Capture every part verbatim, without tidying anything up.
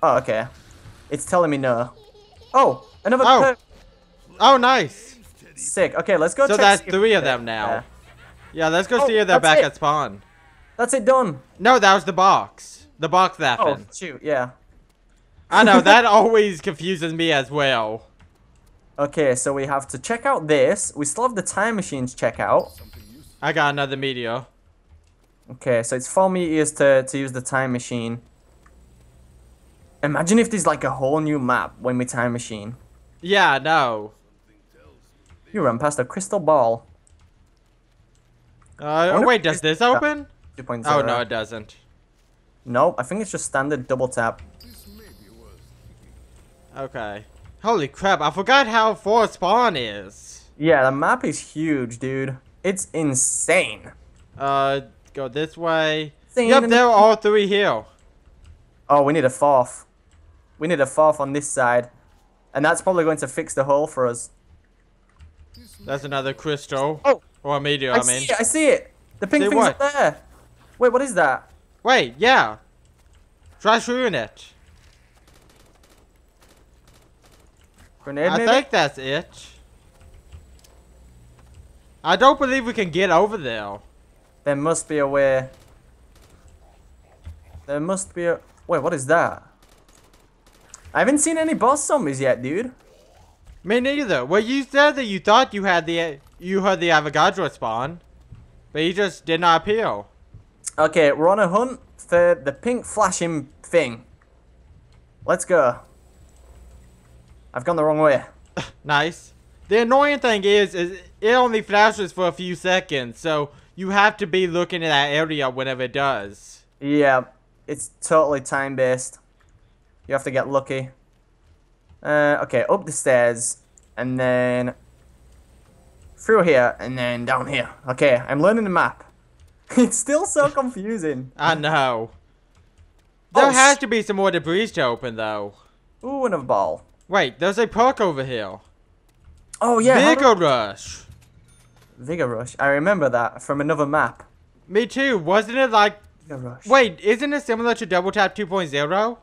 Oh, okay. It's telling me no. Oh, another Oh. perk. Oh, nice. Sick. Okay, let's go So check. that's see if three of they're them now. there. Yeah, let's go Oh, see if they're that's back it. at spawn. That's it done. No, that was the box. The box Oh, happened. shoot, yeah. I know, that always confuses me as well. Okay, so we have to check out this. We still have the time machine to check out. I got another meteor. Okay, so it's four meters to, to use the time machine. Imagine if there's like a whole new map when we time machine. Yeah, no. You run past a crystal ball. Uh, oh, wait, does this open? two point Oh, oh. no, it doesn't. Nope, I think it's just standard double tap. Okay. Holy crap, I forgot how far spawn is. Yeah, the map is huge, dude. It's insane. Uh, go this way. Insane Yep, in they're the- all three here. Oh, we need a fourth. We need a fourth on this side. And that's probably going to fix the hole for us. That's another crystal. Oh! Or a meteor, I, I mean. see it, I see it! The pink See thing's what? up there! Wait, what is that? Wait, yeah. Try shooting it. Grenade, I maybe? think that's it. I don't believe we can get over there. There must be a way. There must be a... Wait, what is that? I haven't seen any boss zombies yet, dude. Me neither. Well, you said that you thought you had the you heard the Avogadro spawn, but he just did not appear. Okay, we're on a hunt for the pink flashing thing. Let's go. I've gone the wrong way. Nice. The annoying thing is, is it only flashes for a few seconds, so you have to be looking in that area whenever it does. Yeah, it's totally time-based. You have to get lucky. Uh, okay, up the stairs, and then through here, and then down here. Okay, I'm learning the map. It's still so confusing. I know. There Oh, has to be some more debris to open, though. Ooh, and a ball. Wait, there's a perk over here. Oh, yeah. how do- Vigor Rush. Vigor Rush. I remember that from another map. Me too. Wasn't it like... Vigor Rush. Wait, isn't it similar to Double Tap two point oh?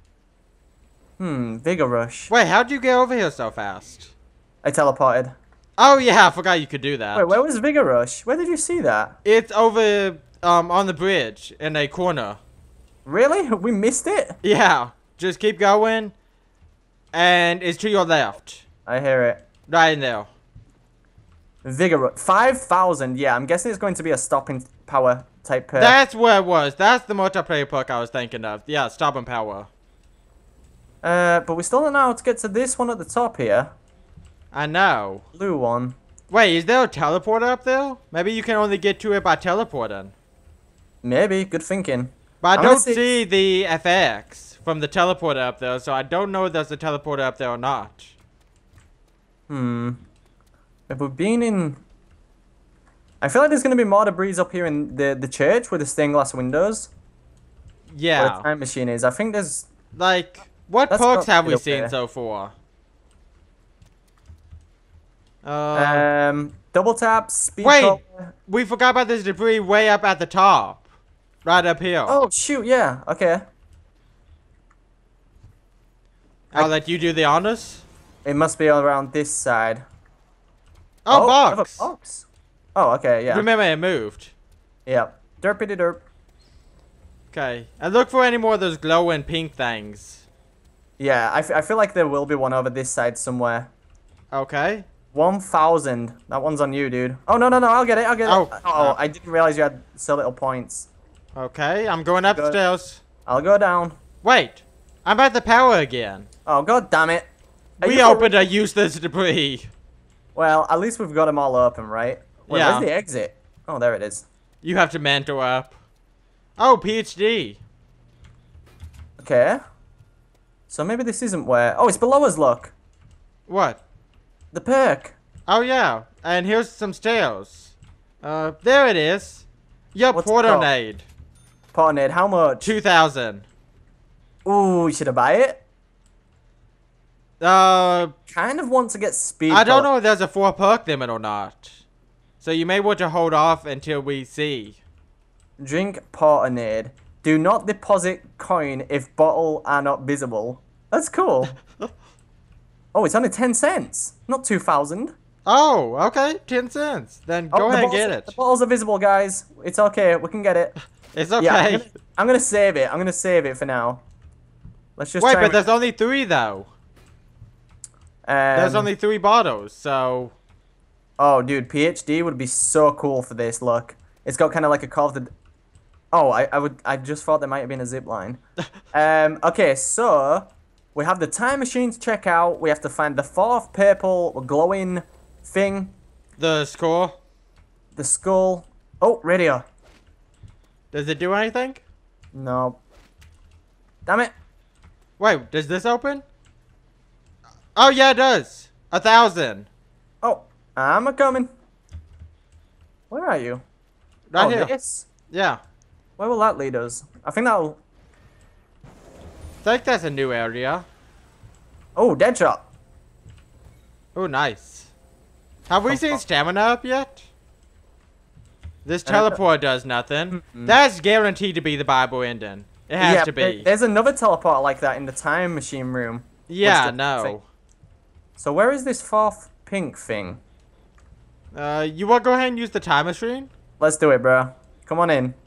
Hmm, Vigor Rush. Wait, how'd you get over here so fast? I teleported. Oh, yeah, I forgot you could do that. Wait, where was Vigor Rush? Where did you see that? It's over um on the bridge in a corner. Really? We missed it? Yeah, just keep going. And it's to your left. I hear it. Right in there. Vigor Rush. five thousand. Yeah, I'm guessing it's going to be a stopping power type perk. That's where it was. That's the multiplayer perk I was thinking of. Yeah, stop and power. Uh, but we still don't know how to get to this one at the top here. I know. Blue one. Wait, is there a teleporter up there? Maybe you can only get to it by teleporting. Maybe. Good thinking. But I I'm gonna don't see- see the F X from the teleporter up there, so I don't know if there's a teleporter up there or not. Hmm. If we've been in... I feel like there's going to be more debris up here in the, the church with the stained glass windows. Where Yeah. the time machine is. I think there's... Like, what That's perks not have we good up seen there. so far? Uh, Um, double tap, speed wait. cover. we forgot about this debris way up at the top. Right up here. Oh, shoot, yeah. Okay. I'll I- let you do the honors. It must be around this side. Oh, another box. box. Oh, okay, yeah. Remember, it moved. Yeah. Derpity derp. Okay. And look for any more of those glowing pink things. Yeah, I, f I feel like there will be one over this side somewhere. Okay. one thousand. That one's on you, dude. Oh, no, no, no. I'll get it. I'll get it. Oh. Oh, I didn't realize you had so little points. Okay, I'm going upstairs. I'll go down. Wait. I'm at the power again. Oh, god damn it. Are We you for- opened a useless debris. Well, at least we've got them all open, right? Wait, Yeah. where's the exit? Oh, there it is. You have to mentor up. Oh, PhD. Okay. So maybe this isn't where... Oh, it's below us, look. What? The perk. Oh, yeah. And here's some stairs. Uh, there it is. Your What's it called? portonade. Potnade, how much? two thousand. Ooh, should I buy it? Uh, Kind of want to get speed. I don't cover. know if there's a four perk limit or not. So you may want to hold off until we see. Drink Potnade. Do not deposit coin if bottle are not visible. That's cool. Oh, it's only ten cents, not two thousand. Oh, okay. ten cents. Then Oh, go the ahead and bottles, get it. the bottles are visible, guys. It's okay. We can get it. It's okay. Yeah, I'm gonna, I'm gonna save it. I'm gonna save it for now. Let's just Wait, try but and- there's only three, though. um, There's only three bottles, so... Oh, dude, P H D would be so cool for this. Look, it's got kind of like a Call of the. Oh, I, I would. I just thought there might have been a zip line. um. Okay, so we have the time machine to check out. We have to find the fourth purple glowing thing. The score? The skull. Oh, radio. Does it do anything? No. Damn it. Wait, does this open? Oh, yeah, it does. A thousand. Oh, I'm a coming. Where are you? Right oh, here. This? Yeah. Where will that lead us? I think that'll. I think that's a new area. Oh, dead shot. Oh, nice. Have we Oh, seen oh. stamina up yet? This Uh, teleport does nothing. That's guaranteed to be the Bible ending. It has yeah, to there- be. There's another teleporter like that in the time machine room. Yeah, What's the no. thing? So where is this fourth pink thing? Uh, you want to go ahead and use the time machine? Let's do it, bro. Come on in.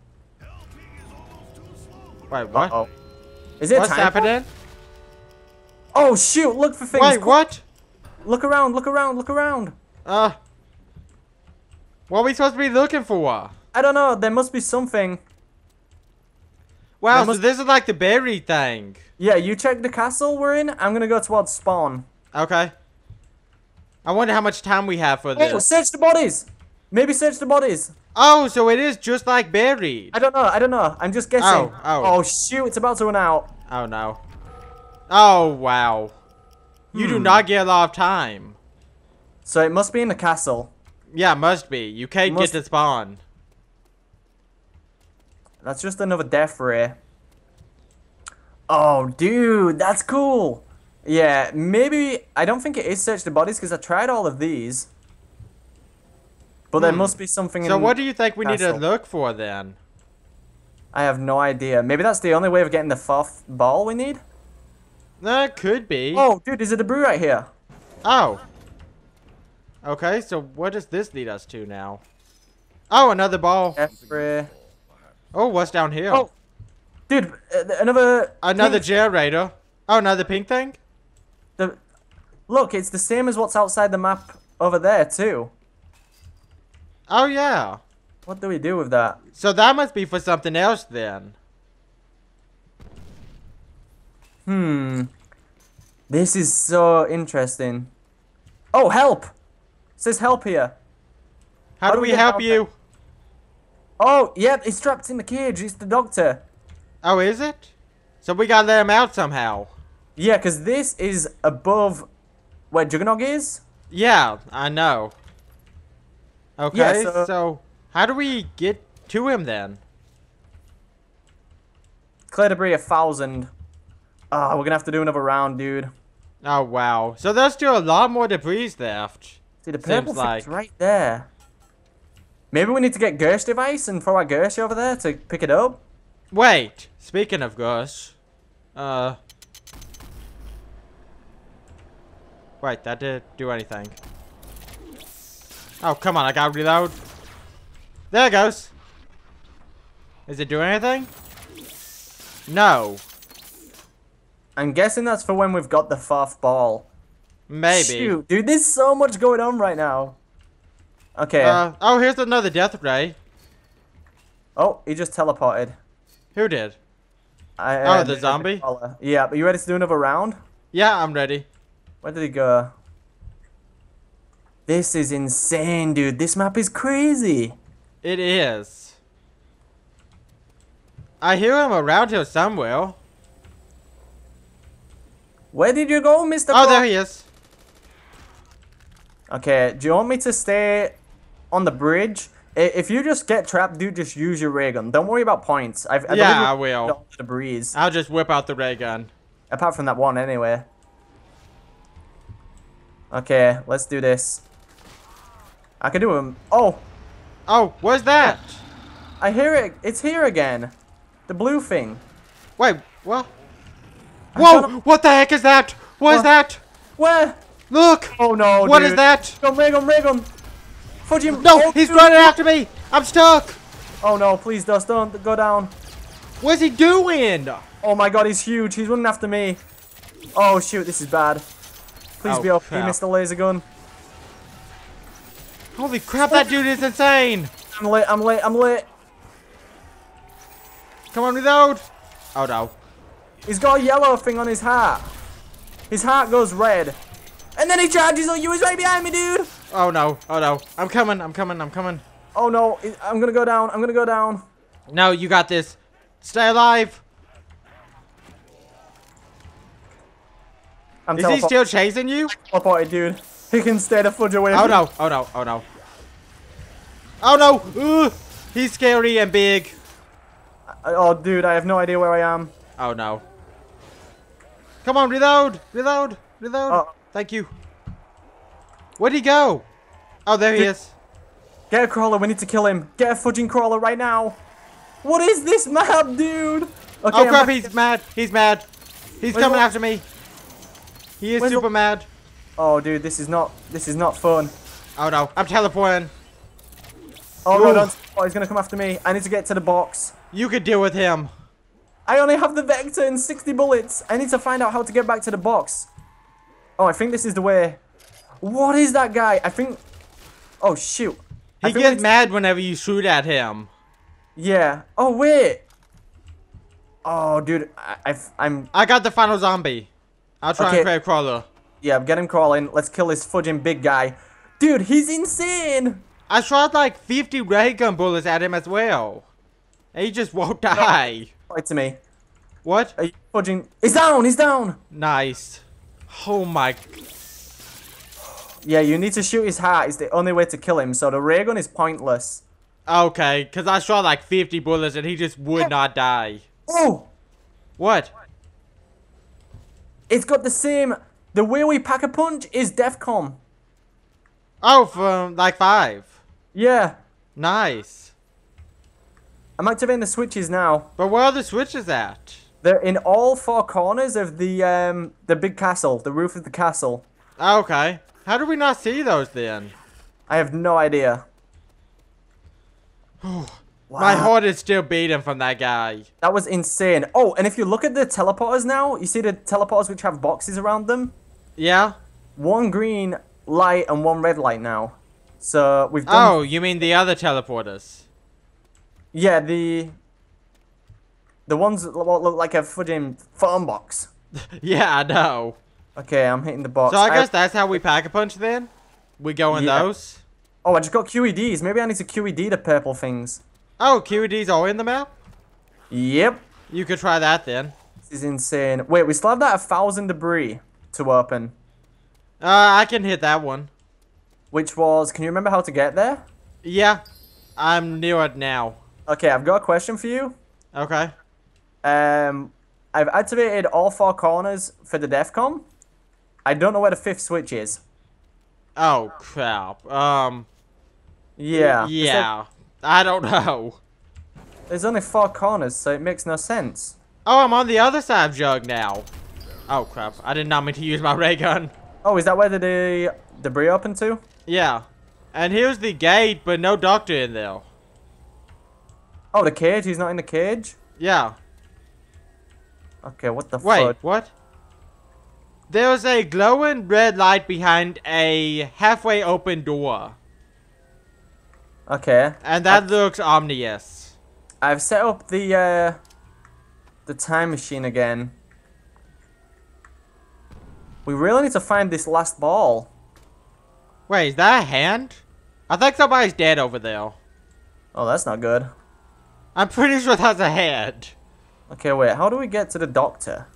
Wait, what? Uh oh. Is it What's time? happening? Oh shoot! Look for things. Wait, Qu- what? Look around! Look around! Look around! Uh, what are we supposed to be looking for? I don't know. There must be something. Wow, There so must- this is like the berry thing. Yeah, you check the castle we're in. I'm gonna go towards spawn. Okay. I wonder how much time we have for Oh, this. search the bodies. Maybe search the bodies. Oh, so it is just like buried. I don't know. I don't know. I'm just guessing. Oh, oh. Oh shoot! It's about to run out. Oh, no. Oh, wow. You do Hmm. not get a lot of time. So it must be in the castle. Yeah, must be. You can't Must- get to spawn. That's just another death ray. Oh, dude, that's cool. Yeah, maybe I don't think it is search the bodies because I tried all of these. But there Hmm. must be something. So in what do you think we need to castle. look for then? I have no idea. Maybe that's the only way of getting the fourth ball we need. That could be. Oh, dude, there's a debris right here. Oh. Okay, so what does this lead us to now? Oh, another ball. Death ray. Oh, what's down here? Oh, dude, uh, another. Another pink- generator. Oh, another pink thing? the, look, it's the same as what's outside the map over there too. Oh, yeah. What do we do with that? So that must be for something else then. Hmm. This is so interesting. Oh, help! It says help here. How, do we get help out you? Oh, yep, it's trapped in the cage. It's the doctor. Oh, is it? So we gotta let him out somehow. Yeah, because this is above where Juggernog is. Yeah, I know. Okay, Yeah, so- so how do we get to him then? Clear debris a thousand. Ah, we're gonna have to do another round, dude. Oh, wow. So there's still a lot more debris left. See, the purple Seems thing's like. right there. Maybe we need to get Gersh device and throw our Gersh over there to pick it up. Wait, speaking of Gus, uh, wait, that didn't do anything. Oh, come on, I gotta reload. There it goes. Is it doing anything? No. I'm guessing that's for when we've got the fourth ball. Maybe. Shoot, dude, there's so much going on right now. Okay. Uh, oh, here's another death ray. Oh, he just teleported. Who did? I, Oh, the zombie? caller. Yeah, but you ready to do another round? Yeah, I'm ready. Where did he go? This is insane, dude. This map is crazy. It is. I hear him around here somewhere. Where did you go, Mister Oh, Pro- there he is. Okay, do you want me to stay on the bridge? I- If you just get trapped, dude, just use your ray gun. Don't worry about points. I've, I Yeah, believe I we've will. got all the debris. I'll just whip out the ray gun. Apart from that one, anyway. Okay, let's do this. I can do him. Oh, Oh, what's that? I hear it. It's here again. The blue thing. Wait, what? I'm Whoa! trying to- What the heck is that? What is What? that? Where? Look! Oh no, What dude. is that? Ray gun, ray gun, ray gun. Fudge him. No, Oh, he's dude. running after me. I'm stuck. Oh no, please, Dust, don't go down. What's he doing? Oh my god, he's huge. He's running after me. Oh shoot, this is bad. Please Oh, be okay, crap. Mister Laser Gun. Holy crap, that dude is insane. I'm late, I'm late, I'm late. Come on, reload. Oh no. He's got a yellow thing on his heart. His heart goes red. And then he charges on you. He's right behind me, dude. Oh no. Oh no. I'm coming. I'm coming. I'm coming. Oh no, I'm gonna go down. I'm gonna go down. No, you got this. Stay alive. I'm Is he still chasing you? teleported, dude. He can stay the fudge away. Oh from no. Oh no. Oh no. Oh no. Ugh. He's scary and big. Oh, dude, I have no idea where I am. Oh no. Come on, reload. Reload. Reload. Oh. Thank you. Where'd he go? Oh, there he Dude. is. Get a crawler. We need to kill him. Get a fudging crawler right now. What is this map, dude? Okay, Oh I'm crap, back- he's mad. He's mad. He's Where's coming the- after me. He is Where's the- super mad. Oh, dude, this is not. This is not fun. Oh no, I'm teleporting. Oh no, Ooh. don't. Oh, he's gonna come after me. I need to get to the box. You could deal with him. I only have the vector and sixty bullets. I need to find out how to get back to the box. Oh, I think this is the way. What is that guy? I think. Oh shoot. I He think gets we- mad whenever you shoot at him. Yeah. Oh wait. Oh, dude, I, I've, I'm. I got the final zombie. I'll try Okay. and create a crawler. Yeah, get him crawling. Let's kill this fudging big guy. Dude, he's insane. I shot like fifty ray gun bullets at him as well. And he just won't die. Right to me. What? Are you fudging? He's down. He's down. Nice. Oh my. Yeah, you need to shoot his heart. It's the only way to kill him. So the ray gun is pointless. Okay, because I shot like fifty bullets and he just would not die. Oh, What? it's got the same. The way we pack a punch is DEFCON. Oh, from like five. Yeah, Nice. I'm activating the switches now. But where are the switches at? They're in all four corners of the um the big castle, the roof of the castle. Okay. How do we not see those then? I have no idea. My heart is still beating from that guy. That was insane. Oh, and if you look at the teleporters now, you see the teleporters which have boxes around them? Yeah? One green light and one red light now. So we've done... Oh, you mean the other teleporters? Yeah, the... The ones that lo- look like a fudging phone box. Yeah, I know. Okay, I'm hitting the box. So I I- guess that's how we pack a punch then? We go in Yeah. those? Oh, I just got Q E Ds. Maybe I need to Q E D the purple things. Oh, Q E Ds are in the map? Yep. You could try that then. This is insane. Wait, we still have that a thousand debris to open. Uh, I can hit that one. Which was... Can you remember how to get there? Yeah. I'm near it now. Okay, I've got a question for you. Okay. Um, I've activated all four corners for the DEFCON. I don't know where the fifth switch is. Oh, crap. Um, Yeah. yeah. I don't know. There's only four corners, so it makes no sense. Oh, I'm on the other side of Jug now. Oh, crap. I did not mean to use my ray gun. Oh, is that where the de debris open to? Yeah. And here's the gate, but no doctor in there. Oh, the cage? He's not in the cage? Yeah. Okay, what the Wait, fuck? what? There's a glowing red light behind a halfway open door. Okay. And that looks ominous. I've set up the, uh, the time machine again. We really need to find this last ball. Wait, is that a hand? I think somebody's dead over there. Oh, that's not good. I'm pretty sure that's a hand. Okay, wait. How do we get to the doctor?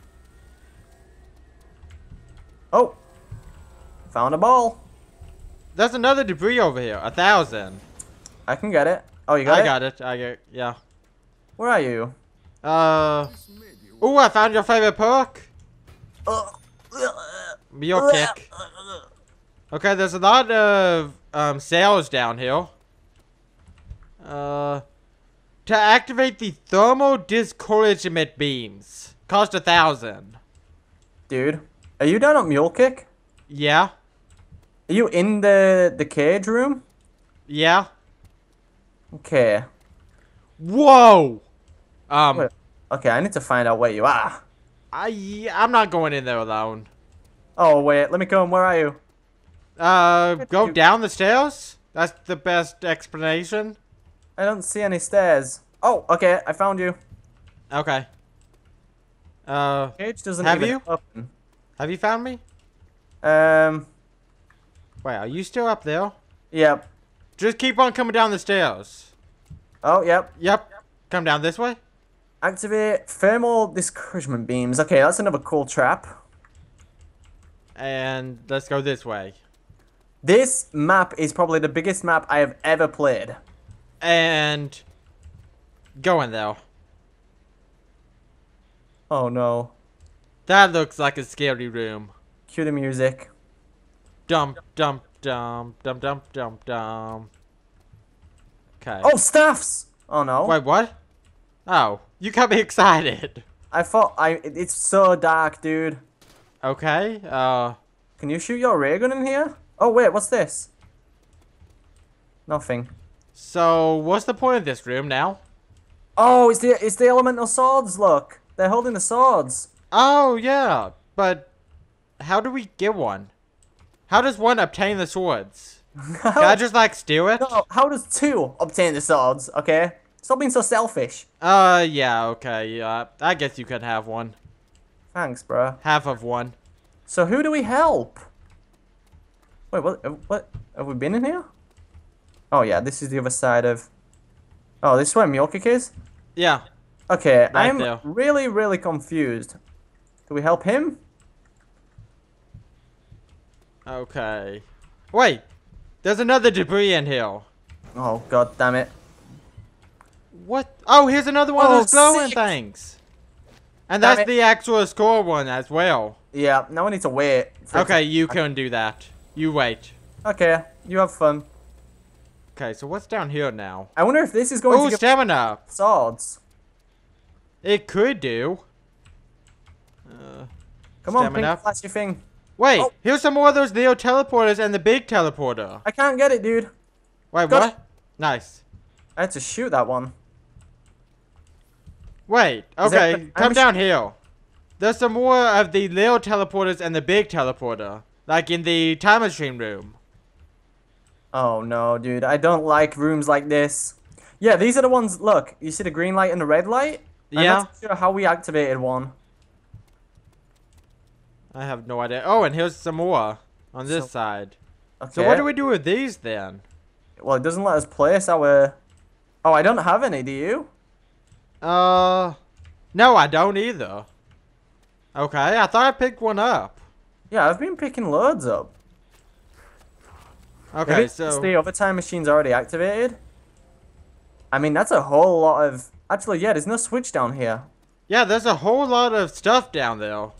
Oh. Found a ball. There's another debris over here. A thousand. I can get it. Oh, you got I it? got it. I got yeah. Where are you? Uh. Ooh, I found your favorite perk. Your kick. Okay, there's a lot of um sales down here. Uh. To activate the thermal discouragement beams. Cost a thousand. Dude, are you down at Mule Kick? Yeah. Are you in the the cage room? Yeah. Okay. Whoa! Um, Wait, okay, I need to find out where you are. I, I'm not going in there alone. Oh, wait, let me come. Where are you? Uh, go you- down the stairs? That's the best explanation. I don't see any stairs. Oh, okay, I found you. Okay. Uh, Cage doesn't Have even you? open. have you found me? Um, Wait, are you still up there? yep. Just keep on coming down the stairs. Oh, yep. Yep. Come down this way. Activate thermal discouragement beams. Okay, that's another cool trap. And let's go this way. This map is probably the biggest map I have ever played. And go in there. Oh no. That looks like a scary room. Cue the music. Dump, dump, dump, dump, dump, dump, dump. Okay. Oh, staffs! Oh no. Wait, what? Oh, you got me excited. I thought I. it- It's so dark, dude. Okay, uh, Can you shoot your ray gun in here? Oh wait, what's this? Nothing. so what's the point of this room now? Oh, it's the it's the elemental swords. Look, they're holding the swords. Oh, yeah, but how do we get one? How does one obtain the swords? Can I just, like, steal it? No, how does two obtain the swords? Okay, stop being so selfish. Uh, yeah, okay, yeah, I guess you could have one. Thanks, bro. Half of one. So who do we help? Wait, what? What? Have we been in here? Oh yeah, this is the other side of. Oh, this is where Mjolkik is. Yeah, Okay, Right I'm there. really, really confused. Do we help him? okay. Wait, there's another debris in here. Oh god damn it! What? Oh, here's another one Oh, of those glowing sick. things. And Damn that's it. the actual score one as well. Yeah, now we need to wait. for it Okay, you can do that. You wait. to- Okay, you have fun. Okay, so what's down here now? I wonder if this is going Oh, to give stamina. swords. It could do. Uh, Come on, Stamina. pink flashy thing. wait, Oh. here's some more of those Neo teleporters and the big teleporter. I can't get it, dude. Wait, Got what? Nice. I had to shoot that one. Wait, Is that okay, the- come I'm down here. There's some more of the Neo teleporters and the big teleporter. Like in the time machine room. Oh no, dude. I don't like rooms like this. Yeah, these are the ones. Look, you see the green light and the red light? I'm Yeah. not sure how we activated one. I have no idea. Oh, and here's some more on this So- side. Okay. So what do we do with these then? Well, it doesn't let us place our. Oh, I don't have any. Do you? Uh, no, I don't either. Okay, I thought I picked one up. Yeah, I've been picking loads up. Okay, Maybe so it's the other time machine's already activated. I mean, that's a whole lot of. Actually, yeah, there's no switch down here. yeah, there's a whole lot of stuff down there.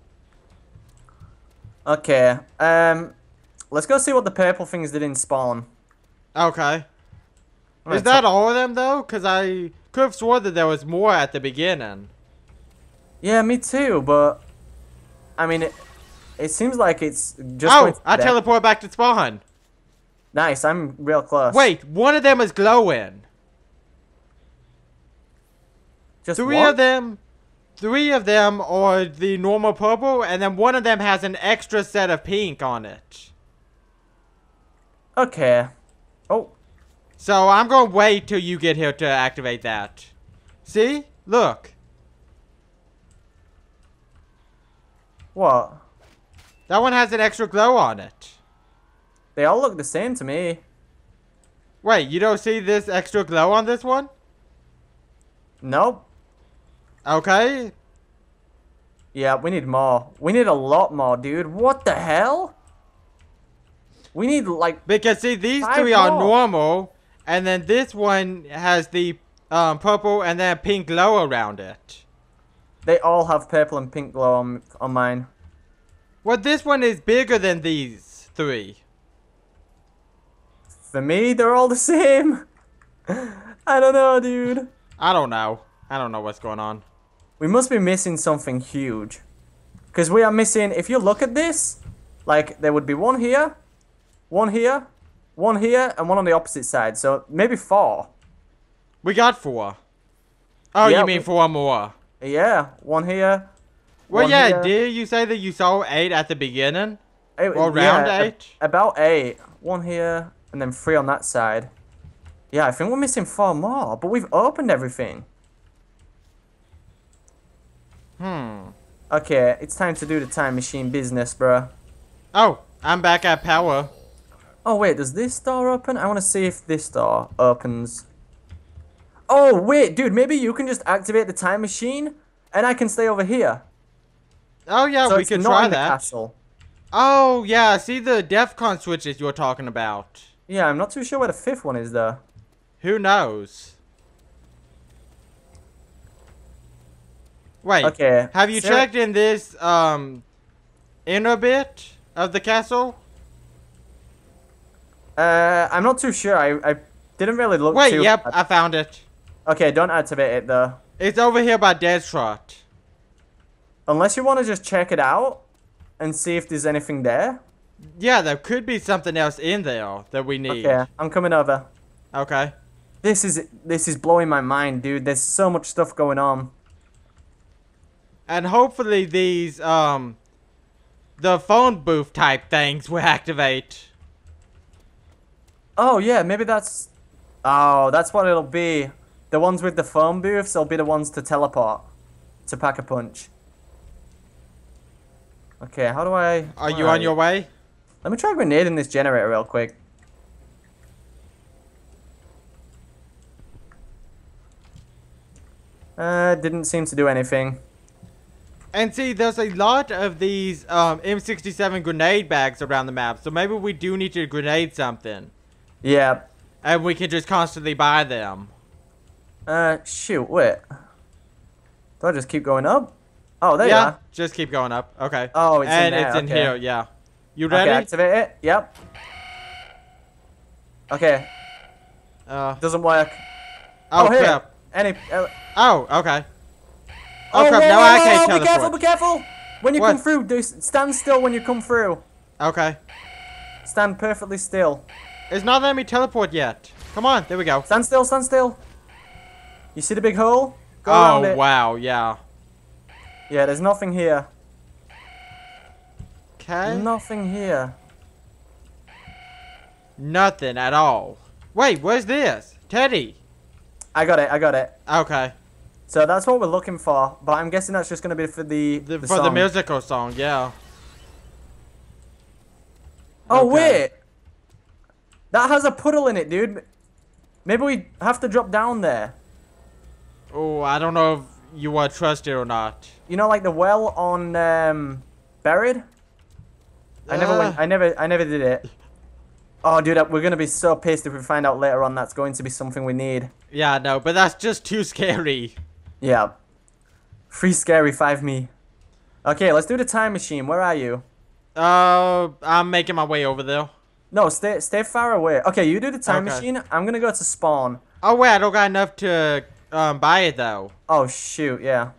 Okay. Um, let's go see what the purple things did in spawn. Okay. Alright, Is that so- all of them though? Cause I could have sworn that there was more at the beginning. Yeah, me too. But I mean, it. It seems like it's just. Oh, going to I the- teleport back to spawn. Nice. I'm real close. Wait, one of them is glowing. just Three one? of them, three of them are the normal purple, and then one of them has an extra set of pink on it. Okay. Oh, So I'm gonna wait till you get here to activate that. See? Look. what? That one has an extra glow on it. They all look the same to me. Wait, you don't see this extra glow on this one? Nope. Okay. Yeah, we need more. We need a lot more, dude. What the hell? We need like. Because see, these Five three are more. normal, and then this one has the um, purple and then pink glow around it. They all have purple and pink glow on on mine. Well, this one is bigger than these three. For me, they're all the same. I don't know, dude. I don't know. I don't know what's going on. We must be missing something huge. Because we are missing, if you look at this, like, there would be one here, one here, one here, and one on the opposite side. So, maybe four. We got four. Oh, Yeah, you mean we- four more? Yeah, one here. Well, one yeah, here. did you say that you saw eight at the beginning? It- Or round yeah, a- eight? About eight. One here, and then three on that side. Yeah, I think we're missing four more, but we've opened everything. Hmm. Okay, it's time to do the time machine business, bruh. Oh, I'm back at power. Oh, wait, does this door open? I want to see if this door opens. Oh, wait, dude, maybe you can just activate the time machine, and I can stay over here. Oh, yeah, So we it's could not try in the that. castle. Oh, yeah, see the DEFCON switches you were talking about. Yeah, I'm not too sure where the fifth one is, though. Who knows? Wait, Okay. have you Sarah- checked in this, um, inner bit of the castle? Uh, I'm not too sure. I, I didn't really look Wait, too yep, hard. I found it. Okay, don't activate it, though. It's over here by Deadshot. Unless you want to just check it out and see if there's anything there. Yeah, there could be something else in there that we need. Okay, I'm coming over. Okay. This is this is blowing my mind, dude. There's so much stuff going on. And hopefully these, um, the phone booth type things will activate. Oh, yeah, maybe that's... Oh, that's what it'll be. The ones with the phone booths will be the ones to teleport. To pack a punch. Okay, how do I... Are you on your way? Let me try grenading this generator real quick. Uh, didn't seem to do anything. And see, there's a lot of these um, M sixty-seven grenade bags around the map, so maybe we do need to grenade something. Yeah. And we can just constantly buy them. Uh, shoot, wait. Do I just keep going up? Oh, there you Yeah, are. just keep going up. Okay. Oh, it's in and there, it's in okay. here, yeah. You ready? Okay, activate it. Yep. Okay, Uh, doesn't work. oh, here. crap. Any... Uh, Oh, okay. oh, Oh, crap, whoa, now whoa, I whoa, can't whoa, teleport. Be careful, be careful! When you What? come through, do, stand still when you come through. Okay. Stand perfectly still. It's not letting me teleport yet. Come on, there we go. Stand still, stand still. You see the big hole? Go around Oh, it. wow, yeah. Yeah, there's nothing here. Okay. Nothing here. Nothing at all. Wait, where's this? Teddy. I got it, I got it. Okay. So that's what we're looking for, but I'm guessing that's just going to be for the, The, the for the song. musical song, yeah. Oh, Okay. wait! That has a puddle in it, dude. Maybe we have to drop down there. Oh, I don't know if you want to trust it or not. You know, like the well on um, Buried? I never went, Uh. I never, I never did it. Oh, dude, we're going to be so pissed if we find out later on that's going to be something we need. Yeah, no, but that's just too scary. Yeah. Free scary five me. Okay, let's do the time machine. Where are you? Uh, I'm making my way over there. No, stay stay far away. Okay, you do the time Okay. machine. I'm gonna go to spawn. Oh, wait, I don't got enough to um, buy it, though. Oh, shoot, yeah.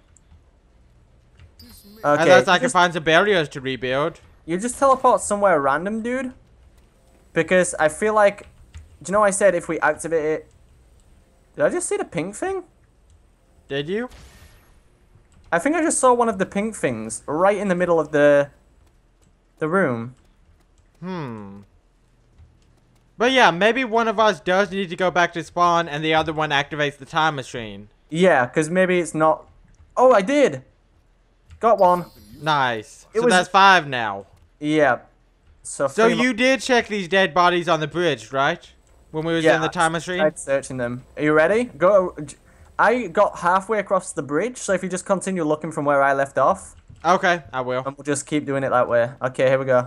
Okay, Unless I you can just, find some barriers to rebuild. you just teleport somewhere random, dude. Because I feel like... Do you know I said if we activate it... Did I just see the pink thing? Did you? I think I just saw one of the pink things right in the middle of the... The room. Hmm. But yeah, maybe one of us does need to go back to spawn and the other one activates the time machine. Yeah, because maybe it's not... Oh, I did! Got one. Nice. It so was- that's five now. Yeah. So, So three mo- you did check these dead bodies on the bridge, right? When we was Yeah, in the time machine? I tried searching them. Are you ready? Go. I got halfway across the bridge, so if you just continue looking from where I left off, Okay, I will. and we'll just keep doing it that way. Okay, here we go.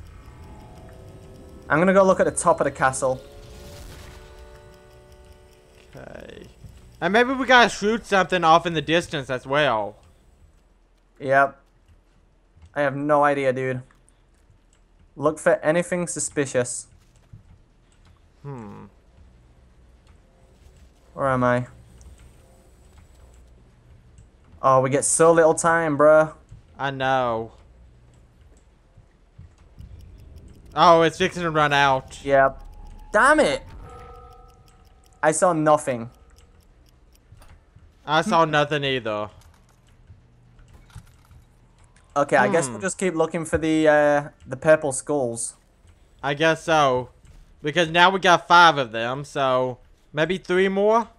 I'm gonna go look at the top of the castle. Okay. And maybe we gotta shoot something off in the distance as well. Yep. I have no idea, dude. Look for anything suspicious. Hmm. Where am I? Oh, we get so little time, bruh. I know. Oh, it's fixing to run out. Yep. Damn it. I saw nothing. I saw nothing either. Okay, I guess Hmm. we'll just keep looking for the uh, the purple skulls. I guess so. Because now we got five of them, so maybe three more?